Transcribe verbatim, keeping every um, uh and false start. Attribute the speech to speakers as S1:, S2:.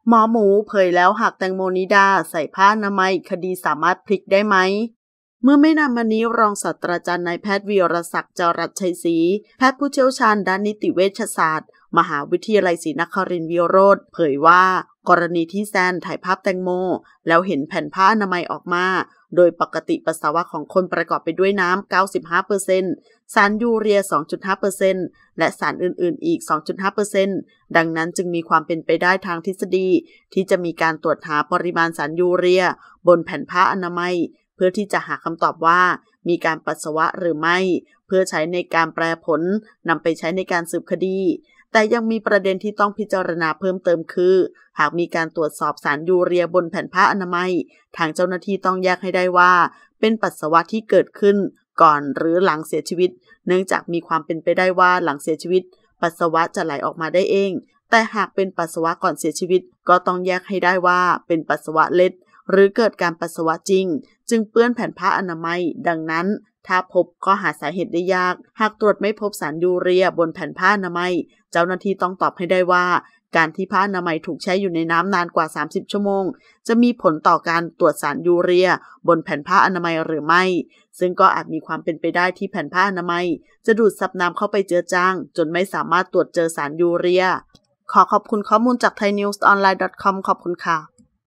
S1: หมอหมูเผยแล้วหากแตงโมนิดาใส่ผ้าอนามัยคดีสามารถพลิกได้ไหมเมื่อไม่นานมานี้รองศาสตราจารย์นายแพทย์วีรศักดิ์ จรัสชัยศรีแพทย์ผู้เชี่ยวชาญด้านนิติเวชศาสตร์มหาวิทยาลัยศรีนครินทร์วิโรธเผยว่ากรณีที่แซนถ่ายภาพแตงโมแล้วเห็นแผ่นผ้าอนามัยออกมาโดยปกติปัสสาวะของคนประกอบไปด้วยน้ำ เก้าสิบห้าเปอร์เซ็นต์ สารยูเรีย สองจุดห้าเปอร์เซ็นต์ และสารอื่นๆอีก สองจุดห้าเปอร์เซ็นต์ ดังนั้นจึงมีความเป็นไปได้ทางทฤษฎีที่จะมีการตรวจหาปริมาณสารยูเรียบนแผ่นผ้าอนามัยเพื่อที่จะหาคำตอบว่ามีการปัสสาวะหรือไม่เพื่อใช้ในการแปลผลนำไปใช้ในการสืบคดีแต่ยังมีประเด็นที่ต้องพิจารณาเพิ่มเติมคือหากมีการตรวจสอบสารยูเรียบนแผ่นผ้าอนามัยทางเจ้าหน้าที่ต้องแยกให้ได้ว่าเป็นปัสสาวะที่เกิดขึ้นก่อนหรือหลังเสียชีวิตเนื่องจากมีความเป็นไปได้ว่าหลังเสียชีวิตปัสสาวะจะไหลออกมาได้เองแต่หากเป็นปัสสาวะก่อนเสียชีวิตก็ต้องแยกให้ได้ว่าเป็นปัสสาวะเล็ดหรือเกิดการปัสสาวะจริงจึงเปื้อนแผ่นผ้าอนามัยดังนั้นถ้าพบก็หาสาเหตุได้ยากหากตรวจไม่พบสารยูเรียบนแผ่นผ้าอนามัยเจ้าหน้าที่ต้องตอบให้ได้ว่าการที่ผ้าอนามัยถูกแช่อยู่ในน้ำนานกว่าสามสิบชั่วโมงจะมีผลต่อการตรวจสารยูเรียบนแผ่นผ้าอนามัยหรือไม่ซึ่งก็อาจมีความเป็นไปได้ที่แผ่นผ้าอนามัยจะดูดซับน้ำเข้าไปเจือจางจนไม่สามารถตรวจเจอสารยูเรียขอขอบคุณข้อมูลจาก ไทยนิวส์ออนไลน์ ดอท คอม ขอบคุณค่ะ